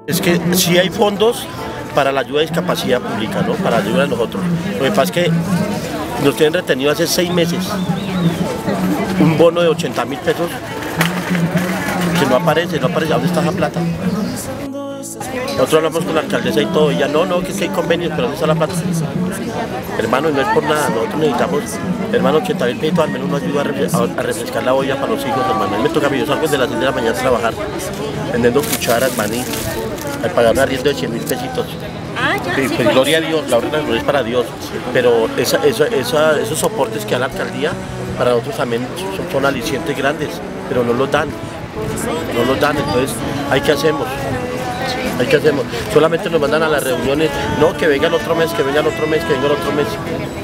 Es que sí hay fondos para la ayuda de discapacidad pública, ¿no? Para la ayuda de nosotros. Lo que pasa es que nos tienen retenido hace 6 meses un bono de 80.000 pesos que no aparece. ¿Dónde está esa plata? Nosotros hablamos con la alcaldesa y todo, ella no, que hay convenios, pero ¿dónde está la plata? Hermano, y no es por nada, nosotros necesitamos, hermano, 80.000 pesos, al menos nos ayuda a refrescar la olla para los hijos, hermano. A mí me toca, yo salgo desde las 6 de la mañana a trabajar, vendiendo cucharas, maní, al pagar un arriendo de 100.000 pesitos. Sí, pues gloria a Dios, la orden de la gloria es para Dios, pero esos soportes que da la alcaldía, para nosotros también son alicientes grandes, pero no los dan, entonces, ¿qué hacemos? Solamente nos mandan a las reuniones, no, que venga el otro mes, que venga el otro mes, que venga el otro mes.